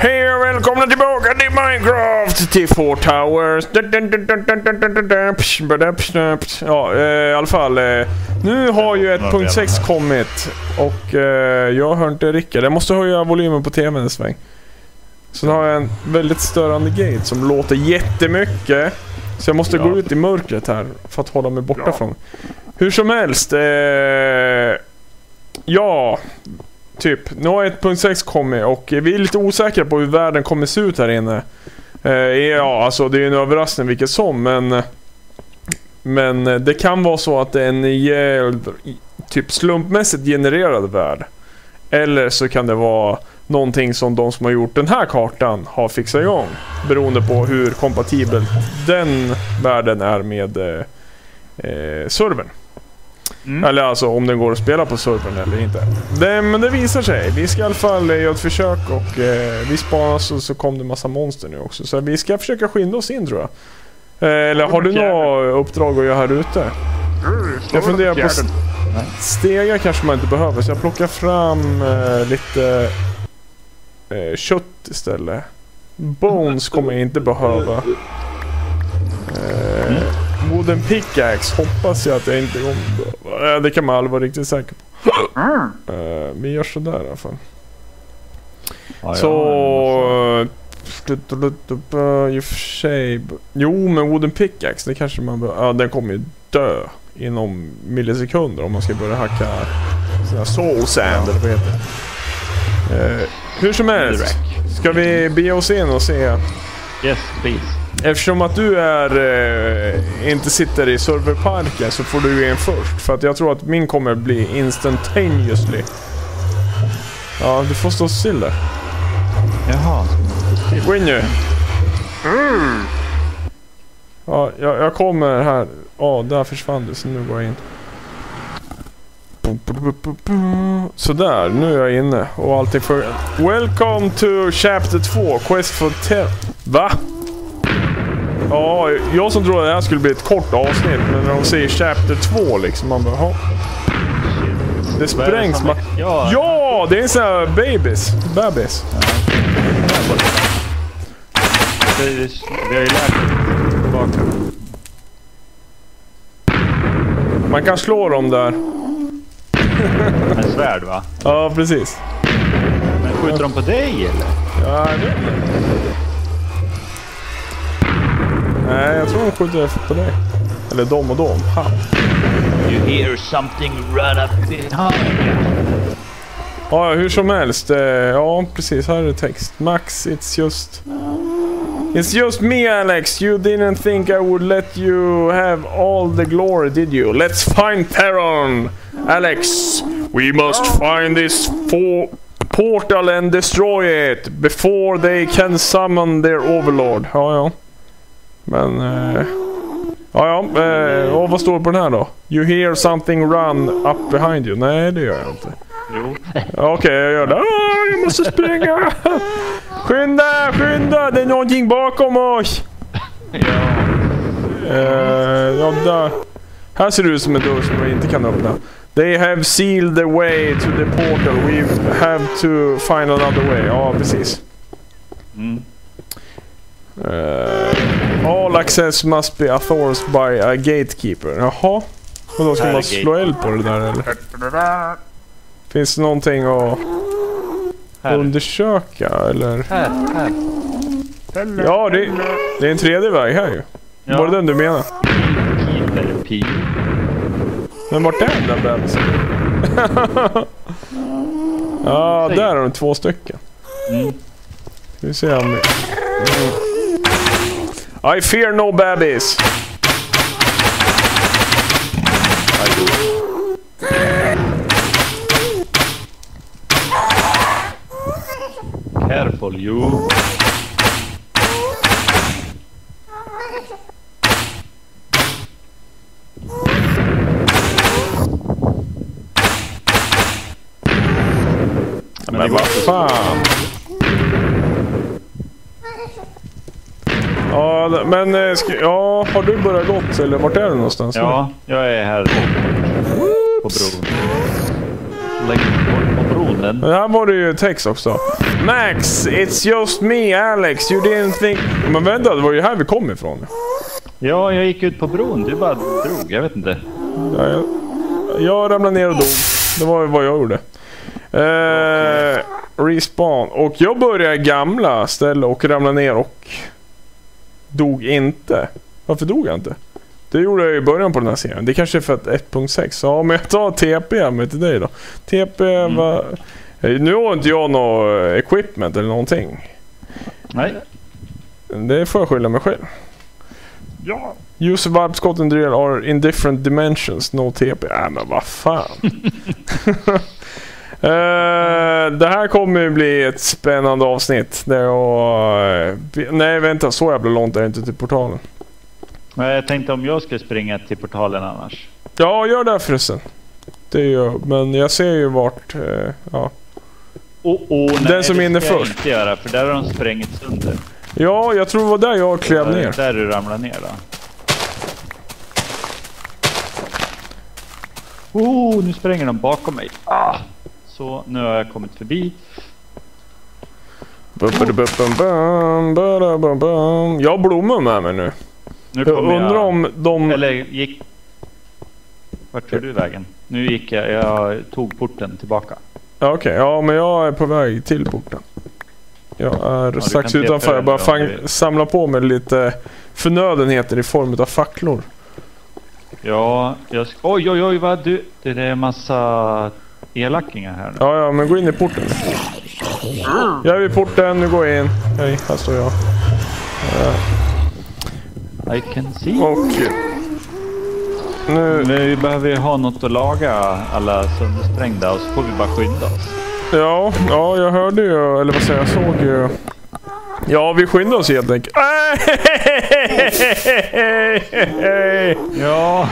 Hej och välkomna tillbaka till Minecraft till Four Towers. Ja, i alla fall. Nu har ju 1.6 kommit. Och jag hör inte Rickard. Jag måste höja volymen på tvn en sväng. Så nu har jag en väldigt störande gate som låter jättemycket. Så jag måste gå ut i mörkret här för att hålla mig borta från. Hur som helst. Ja... Typ, nu har 1.6 kommit och vi är lite osäkra på hur världen kommer se ut här inne. Ja, alltså det är en överraskning vilket som, men det kan vara så att det är en typ slumpmässigt genererad värld. Eller så kan det vara någonting som de som har gjort den här kartan har fixat igång. Beroende på hur kompatibel den världen är med servern. Eller alltså om den går att spela på servern eller inte. Men det visar sig. Vi ska i alla fall göra ett försök och vi spanar så kom det en massa monster nu också. Så vi ska försöka skynda oss in tror jag. Eller har du några uppdrag att göra här ute? Jag funderar på stegar kanske man inte behöver. Så jag plockar fram lite kött istället. Bones kommer jag inte behöva. Wooden pickaxe hoppas jag att jag inte kommer. Det kan man aldrig vara riktigt säker på. Vi gör sådär i alla fall. Så i och för sig. Jo, men wooden pickaxe det kanske man ja, den kommer ju dö inom millisekunder om man ska börja hacka såna soul sand eller vad heter det. Hur som helst ska vi be oss in och se. Yes, please. Eftersom att du inte sitter i serverparken så får du in först. För att jag tror att min kommer bli instantaneously. Ja, du får stå still där. Jaha. Gå in nu. Ja, jag kommer här. Ja, där försvann du så nu går jag in. Sådär, nu är jag inne. Och allting för... Welcome to chapter 2. Quest for Va? Ja, jag som trodde att det här skulle bli ett kort avsnitt. Men när de säger chapter 2 liksom, man bara, det sprängs. Ja, det är en sån här bebis. Vi har ju lärt tillbaka. Man kan slå dem där. En svärd va? Ja, precis. Men skjuter de på dig eller? Ja, jag vet inte. Nej, jag tror de skjuter på dig. Eller dem och dem. Ha. You hear something run up behind you. Ja, hur som helst. Ja, precis. Här är det text. Max, it's just me, Alex. You didn't think I would let you have all the glory, did you? Let's find Perron. Alex, we must find this portal and destroy it before they can summon their overlord. Ja. Men, och vad står på den här då? You hear something run up behind you. Nej, det gör jag inte. Jo. Okej, jag gör det. Jag måste springa. Skynda, det är någonting bakom oss. Ja, där. Här ser det ut som en dörr som vi inte kan öppna. They have sealed the way to the portal. We have to find another way. Ja, precis. All access must be authorized by a gatekeeper. Jaha. Och då ska man slå eld på det där eller? Finns det någonting att undersöka eller? Här. Ja, det är en tredje väg här ju. Ja. Var det den du menar? Keeper. Men vart är den där bebisen? Ja, där har de 2 stycken. Ska vi se om I fear no babies. Careful you. Men vad fan. Ja, men har du börjat gått eller vart är du någonstans? Ja, jag är här på bron. Längst bort på bron. Men här var det ju text också. Max, it's just me, Alex. You didn't think... Men vänta, det var ju här vi kom ifrån. Ja, jag gick ut på bron. Du bara drog, jag vet inte. Ja, jag ramlade ner och dog. Det var vad jag gjorde. Respawn. Och jag började gamla ställe och ramlade ner och dog inte. Varför dog jag inte? Det gjorde jag i början på den här serien. Det kanske är för att 1.6. Ja, men jag tar TP med till dig då. TP var... Nu har inte jag något equipment eller någonting. Nej. Det får jag skylla mig själv. Ja. User vibe Scott and drill are in different dimensions. No TP. Men vad fan. Det här kommer ju bli ett spännande avsnitt. Nej, vänta. Så jävla långt är det inte till portalen. Men jag tänkte om jag skulle springa till portalen annars. Ja, gör det förresten. Det gör, men jag ser ju vart... ja. Nej, den som är inne det ska först. jag inte göra, för där har de sprängt sönder. Ja, jag tror det var där jag klev ner. Där du ramlar ner då. Nu spränger de bakom mig. Så, nu har jag kommit förbi. Jag har blommor med mig nu. Nu Jag kommer undrar om de... Eller gick... Vart tog du vägen? Nu gick jag tog porten tillbaka. Ja, okej. Ja, men jag är på väg till porten. Jag är strax kan utanför. Jag bara samla samla på mig lite förnödenheter i form av facklor. Ja, oj, vad du... Det är en massa elackingar här nu. Ja, men gå in i porten. Jag är vid porten, nu går jag in. Hej, här står jag. I can see. Och... Men vi behöver ju ha något att laga alla söndersprängda och så får vi bara skynda oss. Ja, jag hörde ju, eller vad säger jag, såg ju. Ja, vi skyndar oss helt enkelt. Ja.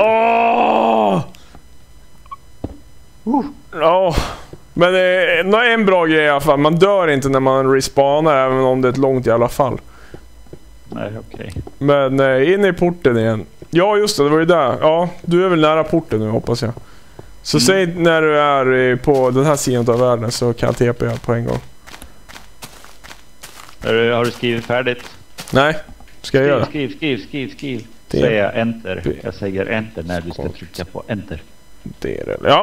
Ja. Men det är en bra grej i alla fall. Man dör inte när man respawnar, även om det är ett långt i alla fall. Nej, okej. Men in i porten igen. Ja, just det var ju där. Ja, du är väl nära porten nu, hoppas jag. Så säg när du är på den här sidan av världen, så kan jag TP på en gång. Har du skrivit färdigt? Nej, ska jag göra? Skriv. Säger jag enter. Jag säger enter när du ska trycka på enter. Det är det. Ja.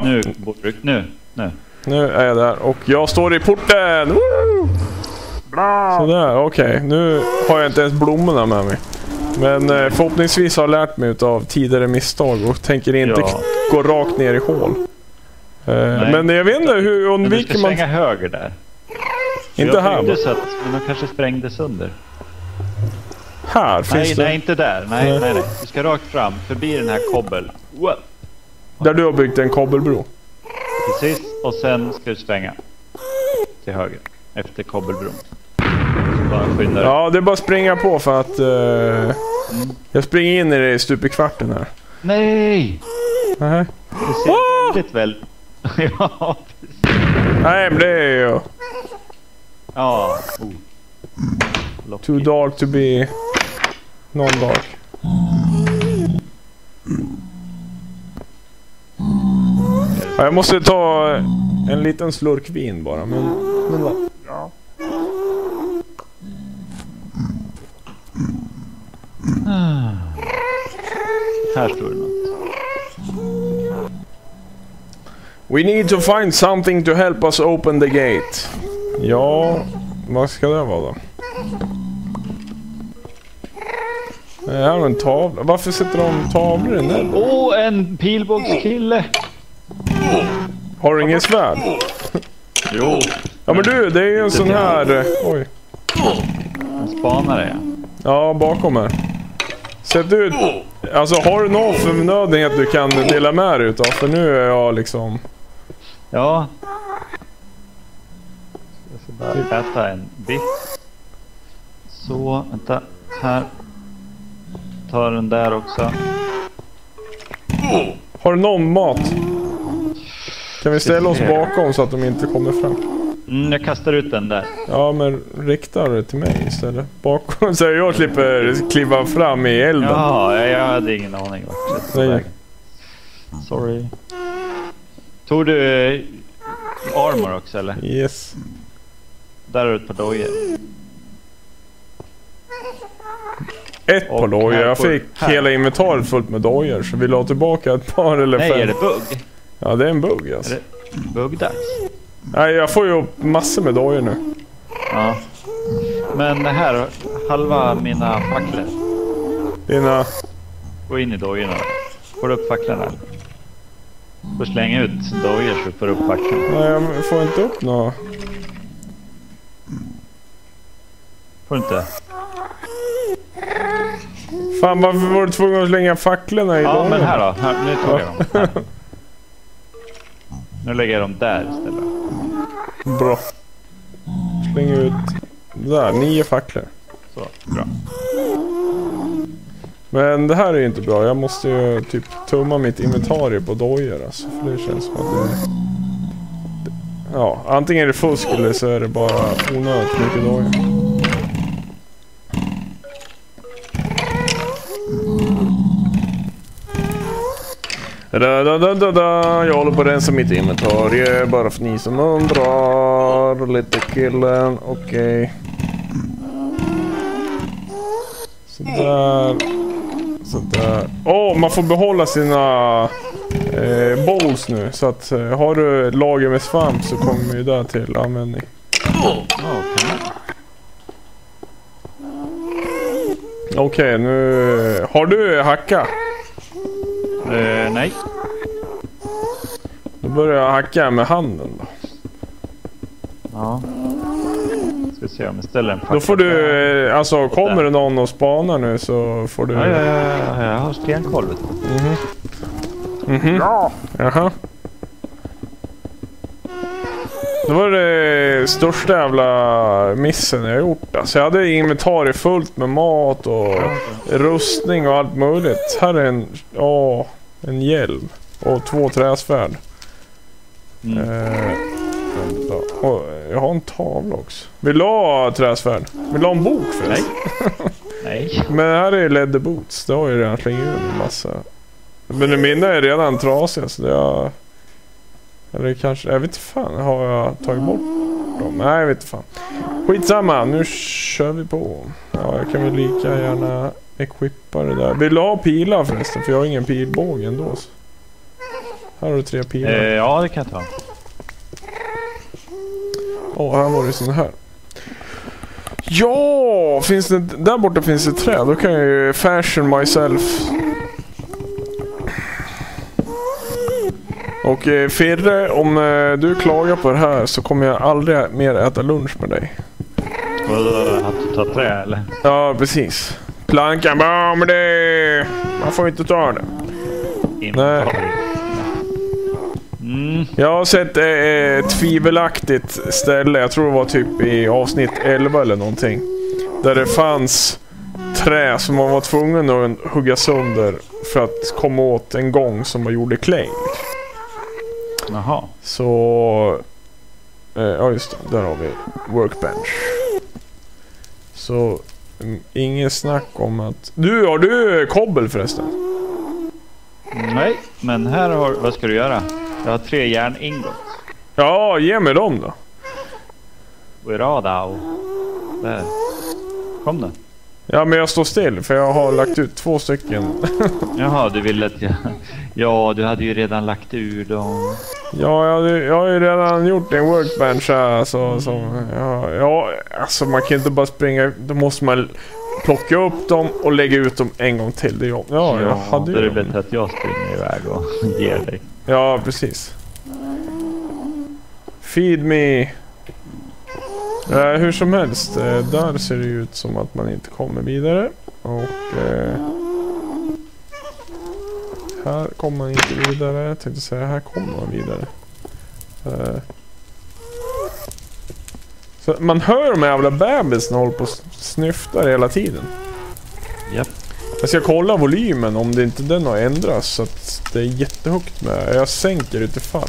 Nu är jag där. Och jag står i porten. Woo! Sådär, okej. Nu har jag inte ens blommorna med mig. Men förhoppningsvis har jag lärt mig av tidigare misstag och tänker inte gå rakt ner i hål. Men jag vet inte hur undviker man... Du ska svänga höger där. Inte här. Men de kanske sprängde sönder. Här finns det... Nej, inte där. Nej. Du ska rakt fram, förbi den här kobbel. Wow. Där du har byggt en kobbelbro. Precis, och sen ska du svänga till höger efter kobbelbron. Bara skynda dig. Ja, det är bara att springa på för att jag springer in i det stup i kvarten här. Nej! Nej. Det ser väldigt väl... Ja, precis. Nej, men det är ju... Ja. Too dark to be non-dark. Ja, jag måste ta en liten slurk vin bara, men vad? Ja. Här står det något. We need to find something to help us open the gate. Ja, vad ska det vara då? Det här är en tavla. Varför sätter de tavlor i den? En pilbågskille. Har du ingen svärd? Jo. Ja, men du, det är ju en sån här... Oj. En spanare, ja. Ja, bakom här. Sätt ut... Alltså, har du någon förnödenhet du kan dela med dig utav? För nu är jag liksom... Ja. Jag ska bara äta en bit. Så, vänta. Här. Ta den där också. Har du någon mat? Kan vi ställa oss bakom så att de inte kommer fram? Jag kastar ut den där. Ja, men riktar det till mig istället. Bakom, så jag slipper kliva fram i elden. Ja, jag hade ingen aning vart det var. Sorry. Tog du armor också, eller? Yes. Där är det ett par dojor. Ett par dojor. Jag fick hela inventariet fullt med dojor. Så vi la tillbaka ett par eller 5. Nej, är det bugg? Ja, det är en bugg alltså. Är det buggdags? Nej, jag får ju upp massor med dojor nu. Ja. Men här, halva mina facklor. Dina... Gå in i dojorna. Får du upp facklorna? Får slänga ut dojor så får du upp facklorna. Nej, jag får inte upp något. Får du inte? Fan, varför var du tvungen att slänga facklorna i dojorna? Ja, men här då. Här, nu tog jag dem. Här. Nu lägger jag dem där istället. Bra. Släng ut... Där, 9 facklor. Så, bra. Men det här är ju inte bra. Jag måste ju typ tumma mitt inventarie på dojor alltså. För det känns som att det... Ja, antingen är det fusk eller så är det bara onödigt mycket dojor. Jag håller på att rensa mitt inventarie. Bara för ni som undrar. Lite killen, okej. Sådär. Sådär. Man får behålla sina bowls nu. Så att har du ett lager med svamp så kommer ju där till användning. Okej, nu... Har du hacka? Nej. Då börjar jag hacka med handen då. Ja. Ska se om jag ställer en fackla. Då får du... Alltså, kommer det någon och spanar nu så får du... Ja, jag har stenkoll. Ja. Jaha. Det var det största jävla missen jag gjort. Alltså jag hade inventariet fullt med mat och rustning och allt möjligt. Här är en hjälm och 2 träsvärd. Och jag har en tavla också. Vill du ha träsvärd? Vill du ha en bok för? Nej. Nej. Men här är leather boots. Det har ju redan slängt ut en massa. Men mina är redan trasiga så det är... Eller kanske... Jag vet inte fan. Har jag tagit bort dem? Nej, jag vet inte fan. Skitsamma. Nu kör vi på. Ja, jag kan väl lika gärna equippa det där. Vill du ha pilar förresten? För jag har ingen pilbåge ändå. Så. Här har du 3 pilar. Ja, det kan jag ta. Här var det sån här. Ja, finns det... Där borta finns det träd. Då kan jag ju fashion myself. Och Firre, om du klagar på det här så kommer jag aldrig mer äta lunch med dig. Att du tar trä eller? Ja, precis. Plankan, men det... Man får inte ta det. Nej. Jag har sett ett tvivelaktigt ställe. Jag tror det var typ i avsnitt 11 eller någonting. Där det fanns trä som man var tvungen att hugga sönder för att komma åt en gång som man gjorde clay. Jaha. Så... ja just det, där har vi workbench. Så... ingen snack om att... Har du kobbel förresten? Nej, men här har... Vad ska du göra? Jag har 3 järningot. Ja, ge mig dem då. Where are thou? Där. Kom då. Ja, men jag står still för jag har lagt ut 2 stycken. Jaha, du ville att jag... Ja, du hade ju redan lagt ur dem. Ja, jag har ju redan gjort en workbench här. Alltså man kan inte bara springa. Då måste man plocka upp dem och lägga ut dem en gång till. Det jag hade ju. Det är bättre att jag springer iväg och ger dig. Ja, precis. Feed me. Hur som helst, där ser det ut som att man inte kommer vidare. Och här kommer man inte vidare. Jag tänkte säga, här kommer man vidare. Så man hör de jävla bebisen håller på och snyftar hela tiden. Japp. Jag ska kolla volymen om det inte den har ändrats så att det är jättehögt med. Jag sänker utifall.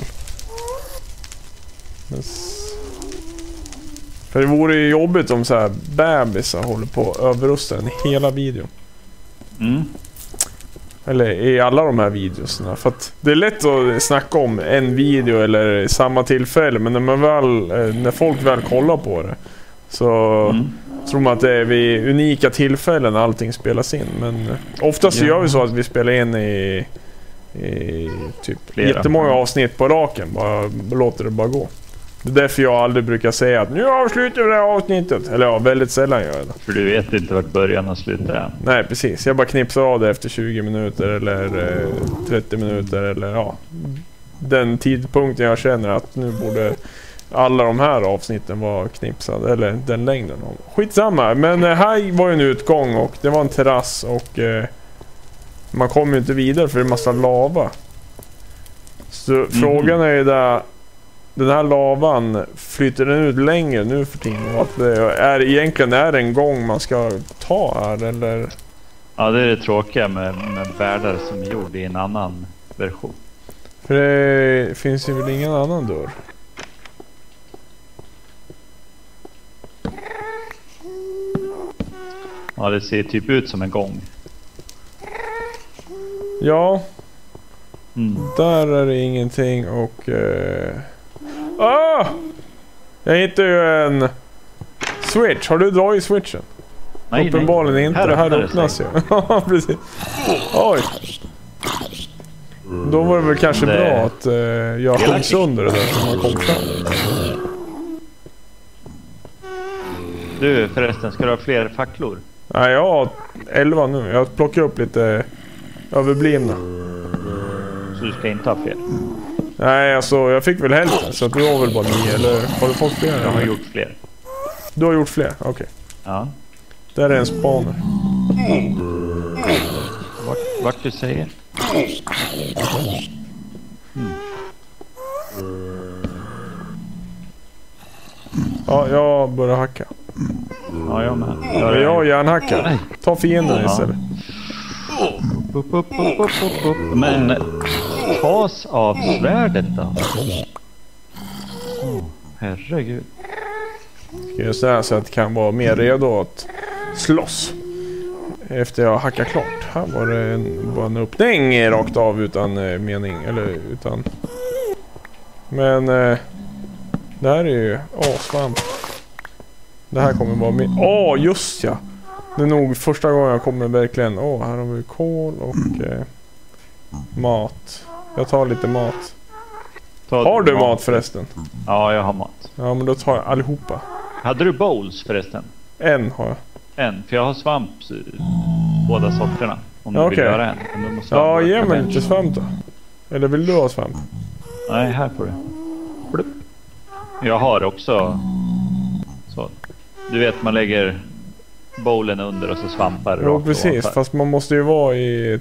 För det vore ju jobbigt om så här bebisar håller på att överrusta den i hela videon. Eller i alla de här videorna. För att det är lätt att snacka om en video eller samma tillfälle. Men när folk väl kollar på det så tror man att det är vid unika tillfällen allting spelas in. Men oftast så gör vi så att vi spelar in i typ jättemånga avsnitt på raken. Bara låter det bara gå. Det är därför jag aldrig brukar säga att nu avslutar vi det här avsnittet. Eller ja, väldigt sällan gör jag det. För du vet inte vart början och slutar är. Nej, precis. Jag bara knipsar av det efter 20 minuter eller 30 minuter eller ja. Den tidpunkten jag känner att nu borde alla de här avsnitten vara knipsade. Eller den längden. Skitsamma. Men här var ju en utgång och det var en terrass och man kommer ju inte vidare för det är massa lava. Så frågan är ju där. Den här lavan, flyter den ut längre nu för tiden? Att det egentligen är en gång man ska ta här, eller? Ja, det är det tråkiga med världar som är gjord i en annan version. För det finns ju väl ingen annan dörr? Ja, det ser typ ut som en gång. Ja. Där är det ingenting och... Jag hittade ju en switch. Har du dragit switchen? Nej, uppenbarligen nej. inte. Här det här öppnas ju. Ja, precis. Oj. Då var det väl kanske bra att jag kom sönder det där som man kom fram. Du förresten, ska du ha fler facklor? Nej, jag har 11 nu. Jag plockar upp lite överblivna. Så du ska inte ha fler? Nej, alltså jag fick väl hälften. Så att du har väl bara 9, eller har du fått fler? Jag har gjort fler. Du har gjort fler? Okej. Okay. Ja. Där är en spaner. Vart du säger? Ja, jag börjar hacka. Ja, jag med. Jag järnhackar. Ta fienden istället. Men tas av svärdet då? Herregud. Ska jag säga så att det kan vara mer redo att slåss efter jag hackar klart. Här var det bara en öppning rakt av utan mening. Eller utan... Men det här är ju svamp. Det här kommer vara med. Just ja. Det är nog första gången jag kommer verkligen. Här har vi kol och mat. Jag tar lite mat. Har du mat förresten? Ja, jag har mat. Ja, men då tar jag allihopa. Hade du bowls förresten? En har jag. En, för jag har svamp båda sorterna. Om du vill göra en. Ja, ge mig lite svamp då. Eller vill du ha svamp? Nej, här får du. Plupp. Jag har också så. Du vet, man lägger bowlen under och så svampar. Jo, precis. Fast man måste ju vara i